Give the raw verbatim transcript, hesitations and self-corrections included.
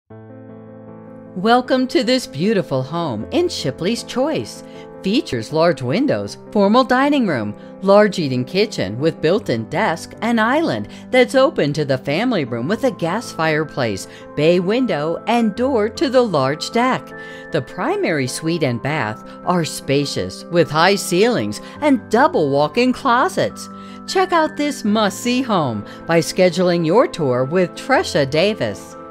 Welcome to this beautiful home in Shipleys Choice. Features large windows, formal dining room, large eating kitchen with built-in desk and island that's open to the family room with a gas fireplace, bay window, and door to the large deck. The primary suite and bath are spacious with high ceilings and double walk-in closets. Check out this must-see home by scheduling your tour with Tresha Davis.